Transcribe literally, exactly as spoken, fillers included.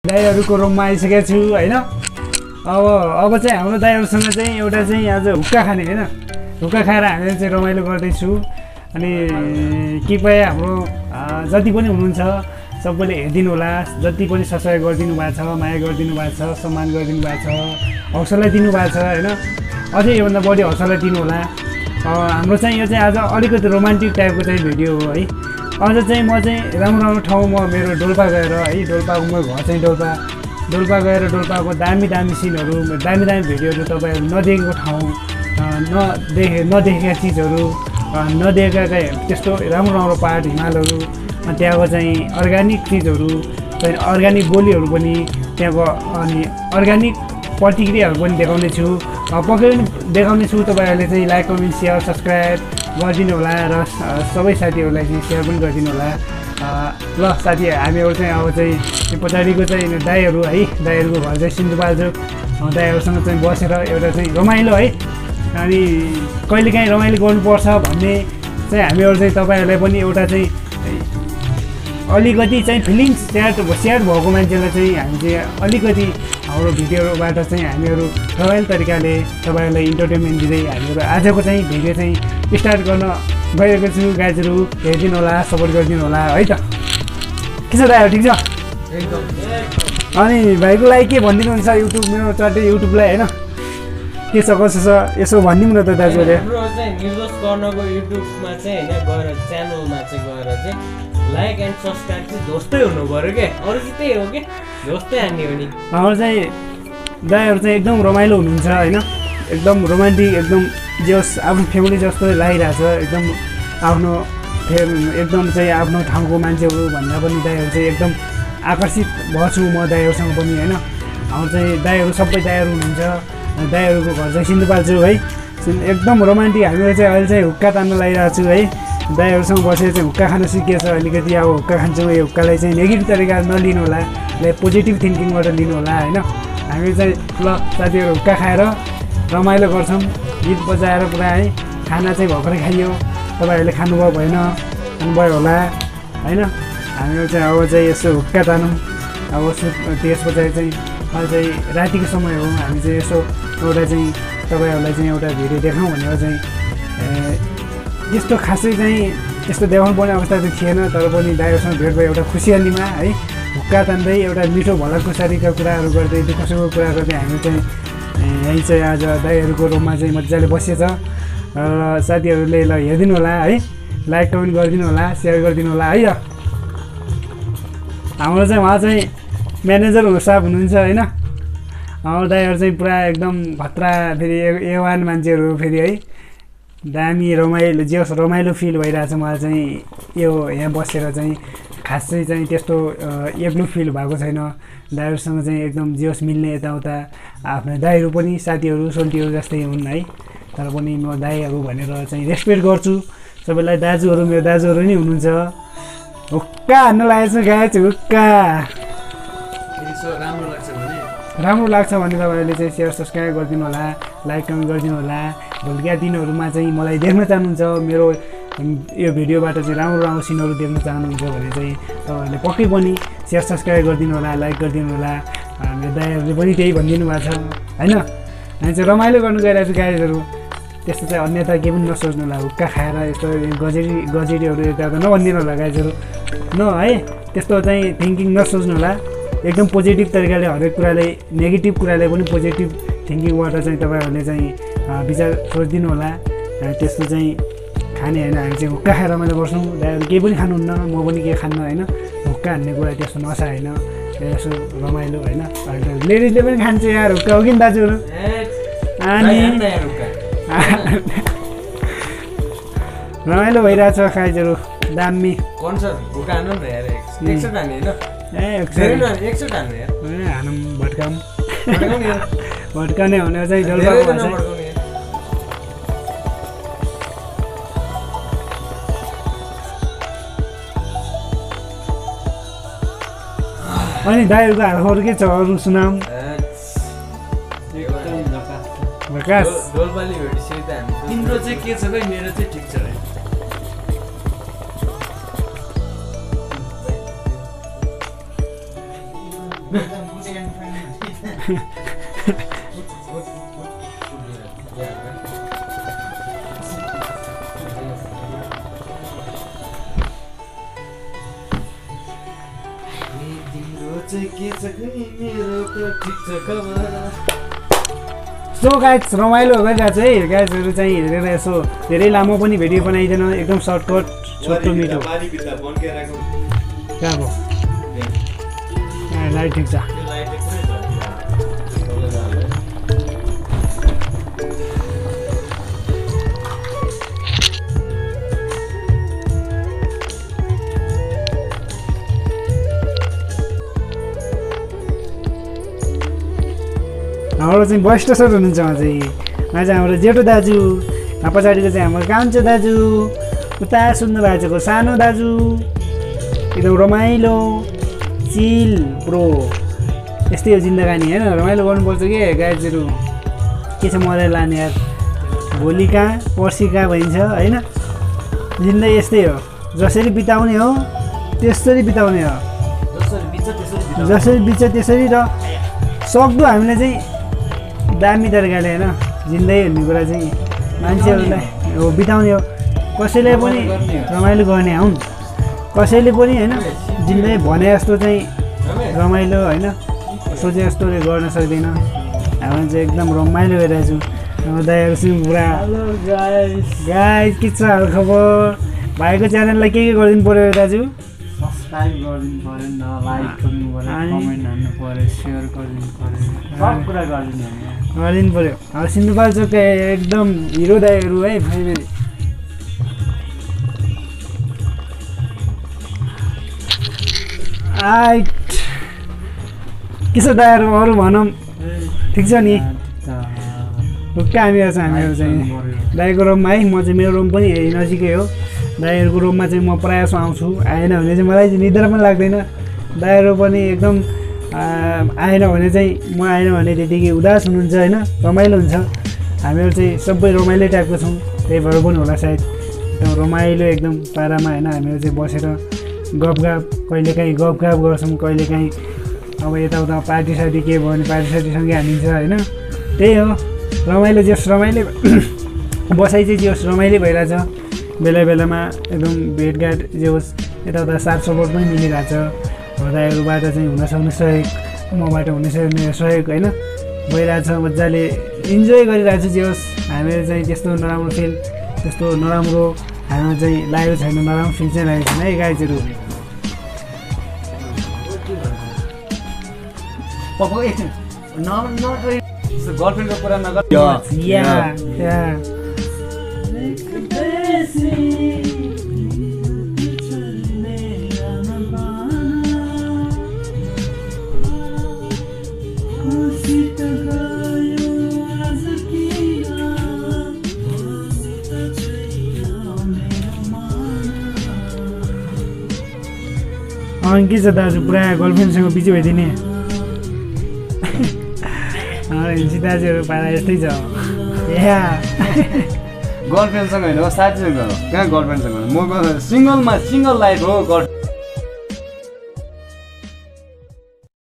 दाइहरुको रुममा आइसकेको छु हैन। अब अब चाहिँ हाम्रो दाइहरुसँग चाहिँ एउटा चाहिँ आज हुक्का खाने हैन, हुक्का खाएर हामीले चाहिँ रमाइलो गर्दैछु। अनि कृपया हाम्रो जति पनि हुनुहुन्छ सबैले हेरिदिनु होला, जति पनि सब्स्क्राइब गरिदिनु भएको छ, माया गरिदिनु भएको छ, सम्मान गरिदिनु भएको छ, हौसला दिनु भएको छ हैन। अझै योभन्दा बढी हौसला दिनु होला। हाम्रो चाहिँ यो चाहिँ आज अलिकति रोमान्टिक टाइपको चाहिँ भिडियो हो है। अझ चाहिँ म चाहिँ राम्रो राम्रो ठाउँमा मेरो डोल्पा गएर है, डोल्पाको मेरो घर चाहिँ डोल्पा डोल्पा गएर डोल्पाको दामी दामी सिनहरू, दामी दामी भिडियोहरू तपाईँहरू नदेखेको ठाउँ, नदेखे नदेखेका चिजहरू, नदेखेका त्यस्तो राम्रो राम्रो पाहाड हिमालहरू, त्यहाँको चाहिँ अर्ग्यानिक चिजहरू, चाहिँ अर्ग्यानिक बोलीहरू पनि त्यहाँको, अनि अर्ग्यानिक प्रतिक्रियाहरू पनि देखाउने छु। पक्कै पनि देखाउने छु। तपाईँहरूले चाहिँ लाइक कमेन्ट सेयर सब्सक्राइब गरिदिनु होला र सबै साथीहरूलाई चाहिँ सेयर पनि गरिदिनु होला। ल साथी, हामीहरू चाहिँ अब चाहिँ पछाडिको चाहिँ दाइहरू है, दाइहरूको घर चाहिँ सिन्धुपाल्चोक, दाइहरूसँग चाहिँ बसेर एउटा चाहिँ रमाइलो है, अनि कहिलेकाहीँ रमाइलो गर्नुपर्छ भन्ने चाहिँ हामीहरू चाहिँ तपाईँहरूलाई पनि एउटा चाहिँ अलिकति चाहिँ फिलिङ्स सेयर सेयर भएको मान्छेलाई चाहिँ हामी चाहिँ अलिकति हाम्रो भिडियोबाट चाहिँ हामीहरू रमाइलो तरिकाले तपाईँहरूलाई इन्टरटेनमेन्ट दिँदै हामीहरू आजको चाहिँ भिडियो चाहिँ स्टार्ट गर्न गइरहेको छु। गाइजहरू हेरिदिनु होला, सपोर्ट गरिदिनु होला है त। के छ दाइ, ठिक छ? अनि भाइको लागि के भनिदिनुहुन्छ युट्युब, मेरो चट्टै युट्युबलाई होइन, के छ कसो छ यसो भनिदिउँ न त दाजुले। हाम्रो चाहिँ निर्दोष कर्णको युट्युबमा चाहिँ होइन गएर च्यानलमा चाहिँ गएर चाहिँ लाइक एन्ड सब्सक्राइब चाहिँ ध्वस्तै हुनु पऱ्यो क्या, अरू चाहिँ त्यही हो कि ध्वस्तै हान्ने हो नि। हाम्रो चाहिँ दाइहरू चाहिँ एकदम रमाइलो हुनुहुन्छ होइन, एकदम रोमान्टिक, एकदम जस आफ्नो फ्यामिली जस्तो लागिरहेछ, एकदम आफ्नो फे एकदम चाहिँ आफ्नो ठाउँको मान्छेहरू भन्दा पनि दाइहरू चाहिँ एकदम आकर्षित भएछु म दाइहरूसँग पनि होइन। हाम्रो चाहिँ दाइहरू सबै दाइहरू हुनुहुन्छ, दाइहरूको घर चाहिँ सिन्धुपाल्चोक है, एकदम रोमान्टिक। हामीहरू चाहिँ अहिले चाहिँ हुक्का तान्न लागिरहेको छु है, दाइहरूसँग बसेर चाहिँ हुक्का खान सिकेछ अलिकति। अब हुक्का खान्छौँ, यो हुक्कालाई चाहिँ नेगेटिभ तरिकाले नलिनु होला, पोजिटिभ थिङ्किङबाट लिनु होला होइन। हामी चाहिँ ल साथीहरू हुक्का खाएर रमाइलो गर्छौँ, गीत बजाएर पुरा है। खाना चाहिँ भर्खरै खाइयो, तपाईँहरूले खानुभयो भएन, खानुभयो होला होइन। हामीहरू चाहिँ अब चाहिँ यसो हुक्का तानौँ। अब सु त्यस पछाडि चाहिँ अहिले चाहिँ रातिको समय हो, हामी चाहिँ यसो एउटा चाहिँ तपाईँहरूलाई चाहिँ एउटा भिडियो देखाउँ भनेर चाहिँ त्यस्तो खासै चाहिँ त्यस्तो देखाउनु पर्ने अवस्था त थिएन, तर पनि दाइहरूसँग भेट भयो एउटा खुसियालीमा है, हुक्का तान्दै एउटा मिठो भलाकुसारीका कुराहरू गर्दै दुःख सुखको कुरा गर्दै हामी चाहिँ यहीँ चाहिँ आज दाइहरूको रुममा चाहिँ मजाले बसेछ। र साथीहरूले ल हेरिदिनु होला है, लाइक कमेन्ट गरिदिनु होला, सेयर गरिदिनु होला है। हाम्रो चाहिँ उहाँ चाहिँ म्यानेजर साहब हुनुहुन्छ होइन। हाम्रो दाइहरू चाहिँ पुरा एकदम खतरा, फेरि ए वान मान्छेहरू फेरि है, दामी रमाइलो जे रमाइलो फिल भइरहेछ मलाई चाहिँ। यो यहाँ बसेर चाहिँ खासै चाहिँ त्यस्तो एक्लो फिल भएको छैन। दाइहरूसँग चाहिँ एकदम जे होस् मिल्ने, यताउता आफ्नो दाइहरू पनि साथीहरू सोल्टीहरू जस्तै हुन् है, तर पनि म दाइहरू भनेर चाहिँ रेस्पेक्ट गर्छु सबैलाई। दाजुहरू मेरो दाजुहरू नै हुनुहुन्छ। हुक्का हान्न लागेको छु गाइस, हुक्का राम्रो लाग्छ भने राम्रो लाग्छ भने तपाईँहरूले चाहिँ सेयर सब्सक्राइब गरिदिनु होला, लाइक कमेन्ट गरिदिनु होला। भोलिका दिनहरूमा चाहिँ मलाई देख्न चाहनुहुन्छ, मेरो यो भिडियोबाट चाहिँ राम्रो राम्रो सिनहरू देख्न चाहनुहुन्छ भने चाहिँ तपाईँहरूले पक्कै पनि सेयर सब्सक्राइब गरिदिनु होला, लाइक गरिदिनु होला। मेरो दाइहरूले पनि त्यही भनिदिनु भएको छ होइन। हामी चाहिँ रमाइलो गर्नु गइरहेको छु गाइजहरू, त्यस्तो चाहिँ अन्यथा केही पनि नसोच्नु होला। हुक्का खाएर यस्तो गजेडी गजेडीहरू यताउता नभनिदिनु होला गाइजहरू न है, त्यस्तो चाहिँ थिङ्किङ नसोच्नु होला। एकदम पोजिटिभ तरिकाले हरेक कुरालाई, नेगेटिभ कुरालाई पनि पोजिटिभ थिङ्किङबाट चाहिँ तपाईँहरूले चाहिँ विचार सोचिदिनु होला। त्यस्तो चाहिँ खाने होइन, हामी चाहिँ हुक्का खाएर रमाइलो गर्छौँ। दाइहरू केही पनि खानुहुन्न, म पनि केही खान्न होइन। हुक्का हान्ने कुरा त्यस्तो नसा होइन, यसो रमाइलो होइन। लेडिजले पनि खान्छ यार हुक्का, हो कि दाजुहरू? अनि रमाइलो भइरहेछ गाइजहरू, दामी हानौँ भट्काउँ भट्काउने भनेर चाहिँ डोल्पाको भाषा। अनि दाइहरूको हालखबर के छ अरू सुनाऊँ? विकास डोल्पाली भेटिसक्यो त हामी। तिम्रो चाहिँ के छ भाइ? मेरो चाहिँ ठिक छ भाइ। सो गाइज रमाइलो गरिरहेको छ है गाइजहरू चाहिँ हेरेर यसो धेरै लामो पनि भिडियो बनाइदिएन एकदम सर्टकट छोटो मिठो कहाँको लाइट ठिक छ हाम्रो चाहिँ वरिष्ठ सर हुनुहुन्छ उहाँ चाहिँ उहाँ चाहिँ हाम्रो जेठो दाजु पछाडिको चाहिँ हाम्रो कान्छो दाजु उता सुन्नु भएको छ सानो दाजु एकदम रमाइलो चिल प्रो यस्तै हो जिन्दगानी होइन रमाइलो गर्नुपर्छ कि गाइजहरू के छ मजा लाने यार भोलि कहाँ पर्सि कहाँ भइन्छ होइन जिन्दगी यस्तै हो जसरी बिताउने हो त्यसरी बिताउने हो जसरी बित्छ त्यसरी र सक्दो हामीले चाहिँ दामी तरिकाले होइन जिन्दगी भन्ने कुरा चाहिँ मान्छेहरूलाई हो बिताउने हो कसैले पनि रमाइलो गर्ने हुन् कसैले पनि होइन जिन्दगी भने जस्तो चाहिँ रमाइलो होइन सोचे जस्तोले गर्न सक्दैन हामी चाहिँ एकदम रमाइलो गरिरहेको छु दाइहरूसँग पुरा गाइस के छ हाल खबर भाइको च्यानललाई के के गरिदिनु पऱ्यो दाजु सब्सक्राइब गरिदिनु पऱ्यो न लाइक गरिदिनु पऱ्यो कमेन्ट हान्नु पऱ्यो सेयर गरिदिनु पऱ्यो सब कुरा गरिदिनु गरिदिनु पऱ्यो अब सिन्धुपाल्चोकका एकदम हिरो दाइहरू है फेरि आइट के छ दाइहरू अरू भनौँ ठिक छ नि ढुक्क हामीहरू छ हामीहरू चाहिँ दाइको रुममा है म चाहिँ मेरो रुम पनि यही नजिकै हो दाइहरूको रुममा चाहिँ म प्रायः जस्तो आउँछु आएन भने चाहिँ मलाई चाहिँ निद्रा पनि लाग्दैन दाइहरू पनि एकदम आएन भने चाहिँ म आएन भने त्यतिकै उदास हुनुहुन्छ होइन रमाइलो हुन्छ हामीहरू चाहिँ सबै रमाइलो टाइपको छौँ त्यही भएर पनि होला सायद एकदम रमाइलो एकदम पारामा होइन हामीहरू चाहिँ बसेर गफगाफ कहिलेकाहीँ गफगाफ गर्छौँ कहिलेकाहीँ अब यताउता पार्टी सार्टी के भयो भने पार्टी सार्टीसँगै हालिन्छ होइन त्यही हो रमाइलो जस रमाइलो बसाइ चाहिँ जे होस् रमाइलो भइरहेछ बेला बेलामा एकदम भेटघाट जे होस् यताउता साथ सपोर्ट पनि मिलिरहेछ दाइहरूबाट चाहिँ हुनसक्ने सहयोग मबाट हुने सहयोग होइन भइरहेछ मजाले इन्जोय गरिरहेको छु जे होस् हामीहरू चाहिँ त्यस्तो नराम्रो फिल त्यस्तो नराम्रो हामीमा चाहिँ लागेको छैन नराम्रो फिल चाहिँ लागेको छैन है गाइजहरू गर्लफ्रेन्डको कुरा नगर अनि के छ दाजु पुरा गर्लफ्रेन्डसँग बिजी भइदिने हिन्सी दाजुहरू पारा यस्तै छ या गर्लफ्रेन्डसँग होइन साथीसँग हो कहाँ गर्लफ्रेन्डसँग म सिङ्गलमा सिङ्गल लाइफ हो गर्ल